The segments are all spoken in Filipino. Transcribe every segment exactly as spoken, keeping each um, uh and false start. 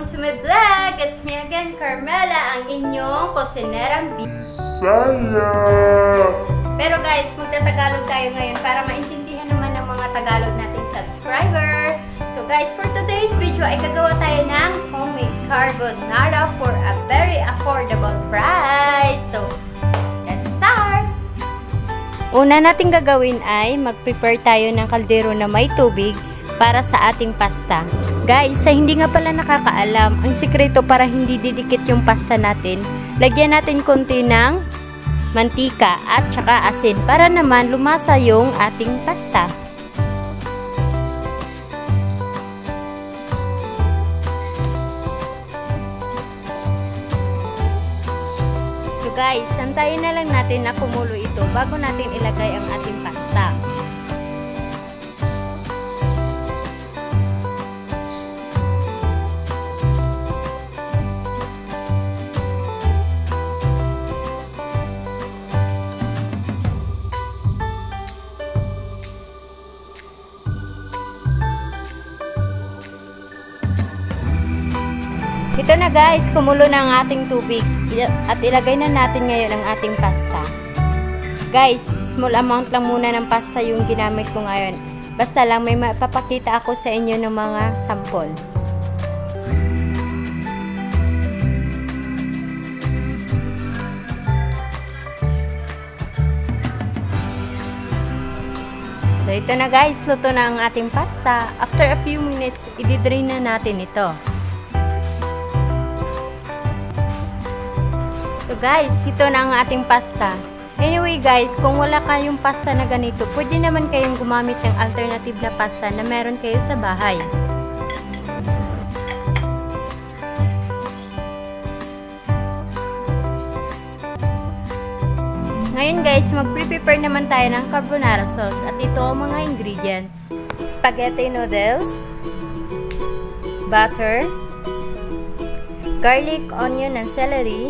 welcome to my vlog! It's me again, Carmela, ang inyong kusinerang Bisaya. Pero guys, magtatagalog tayo ngayon para maintindihan naman ng mga Tagalog nating subscriber. So guys, for today's video ay gagawa tayo ng homemade carbonara for a very affordable price. So, let's start! Una nating gagawin ay mag-prepare tayo ng kaldero na may tubig para sa ating pasta. Guys, sa hindi nga pala nakakaalam, ang sikreto para hindi didikit yung pasta natin, lagyan natin konti ng mantika at saka asin para naman lumasa yung ating pasta. So guys, santayin na lang natin na kumulo ito bago natin ilagay ang ating pasta. Ito na guys, kumulo na ang ating tubig at ilagay na natin ngayon ang ating pasta. Guys, small amount lang muna ng pasta yung ginamit ko ngayon. Basta lang may mapapakita ako sa inyo ng mga sample. So ito na guys, luto na ang ating pasta. After a few minutes, i-drain na natin ito. So guys, ito na ang ating pasta. Anyway guys, kung wala kayong pasta na ganito, pwede naman kayong gumamit ng alternative na pasta na meron kayo sa bahay. Ngayon guys, mag-prepare naman tayo ng carbonara sauce at ito ang mga ingredients. Spaghetti noodles, butter, garlic, onion, and celery,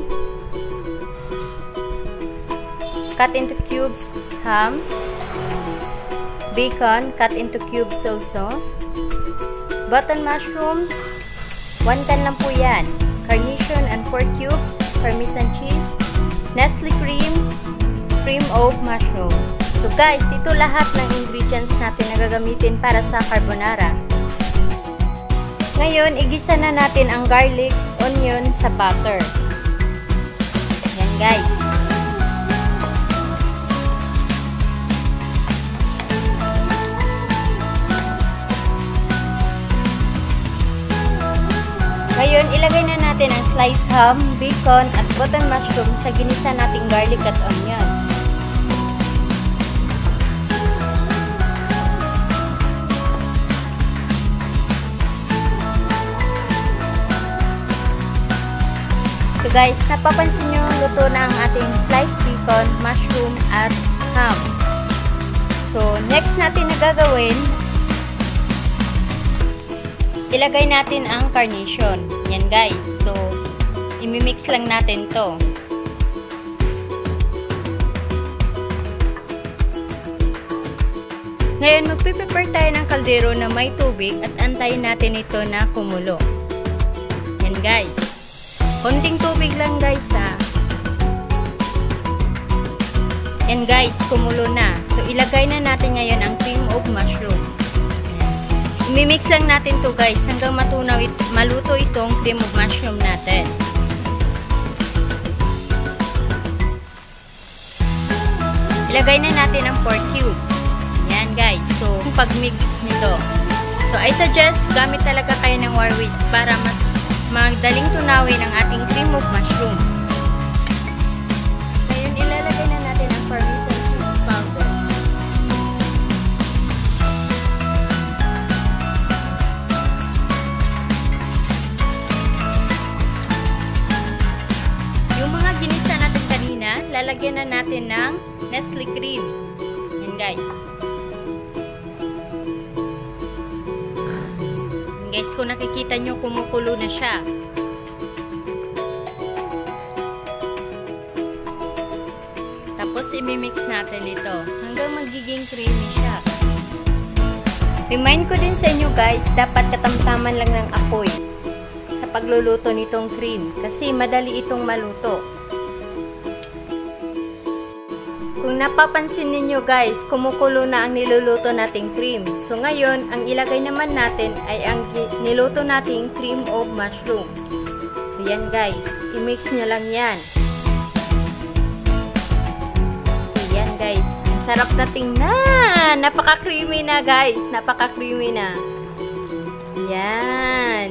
cut into cubes ham, bacon cut into cubes also, button mushrooms, one can lang po yan, carnation and four cubes, parmesan cheese, Nestle cream, cream of mushroom. So guys, ito lahat ng ingredients natin na gagamitin para sa carbonara. Ngayon, igisa na natin ang garlic, onion sa butter. Yan guys. Ngayon, ilagay na natin ang sliced ham, bacon, at button mushroom sa ginisa nating garlic at onion. So guys, napapansin nyo luto na ang ating sliced bacon, mushroom, at ham. So, next natin na gagawin, ilagay natin ang carnation. Yan guys. So, imimix lang natin to. Ngayon, magpe-prepare tayo ng kaldero na may tubig at antayin natin ito na kumulo. Yan guys. Konting tubig lang guys ha. Yan guys, kumulo na. So, ilagay na natin ngayon ang cream of mushroom. Imimix lang natin to guys hanggang matunaw it, maluto itong cream of mushroom natin. Ilagay na natin ang four cubes. Yan guys. So, pag-mix nito. So, I suggest gamit talaga kayo ng wire whisk para mas magdaling tunawin ang ating cream of mushroom. Ngayon, ilalagay na natin ang parmesan cheese powder. Ginisa natin kanina, lalagyan na natin ng Nestle cream. Yan guys. Yan guys, kung nakikita nyo, kumukulo na siya. Tapos imimix natin ito hanggang magiging creamy siya. Remind ko din sa inyo guys, dapat katamtaman lang ng apoy. Sa sa pagluluto nitong cream kasi madali itong maluto. Kung napapansin ninyo guys, kumukulo na ang niluluto nating cream. So ngayon, ang ilagay naman natin ay ang niluto nating cream of mushroom. So yan guys, i-mix nyo lang yan. Okay, yan guys, ang sarap na tingnan. Napaka-creamy na guys, napaka-creamy na. Yan.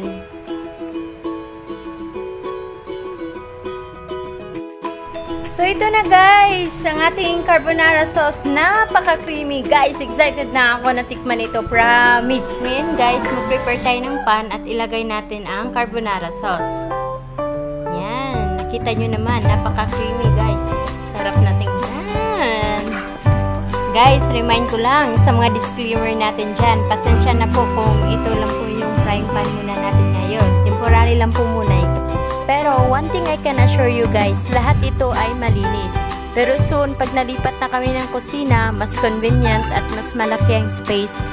So, ito na guys, ang ating carbonara sauce, napaka-creamy. Guys, excited na ako na tikman ito, promise. Ngayon guys, mag-prepare tayo ng pan at ilagay natin ang carbonara sauce. Yan, nakita nyo naman, napaka-creamy guys. Sarap na tingnan. Guys, remind ko lang sa mga disclaimer natin dyan, pasensya na po kung ito lang po yung frying pan muna natin ngayon. Temporary lang po muna ito. Pero one thing I can assure you guys, lahat ito ay malinis. Pero soon, pag nalipat na kami ng kusina, mas convenient at mas malaki ang space.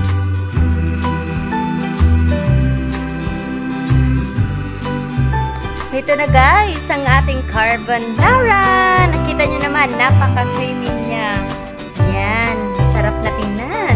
Ito na guys, ang ating carbonara. Nakita nyo naman, napaka-creamy niya. Yan, sarap na tingnan.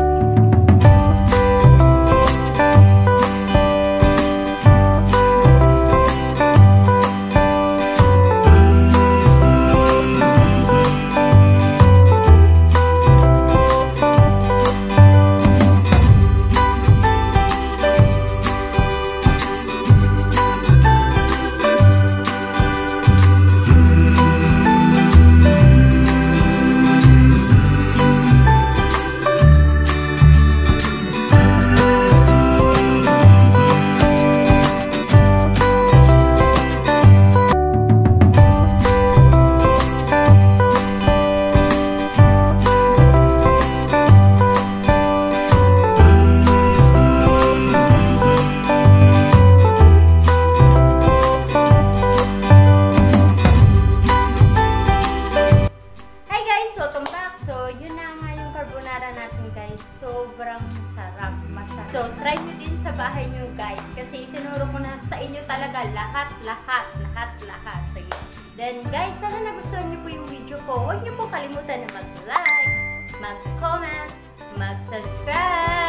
Sobrang sarap, masarap. So, try nyo din sa bahay nyo guys. Kasi itinuro ko na sa inyo talaga lahat, lahat, lahat, lahat. Sige. Then guys, sana nagustuhan nyo po yung video ko. Huwag nyo po kalimutan na mag-like, mag-comment, mag-subscribe.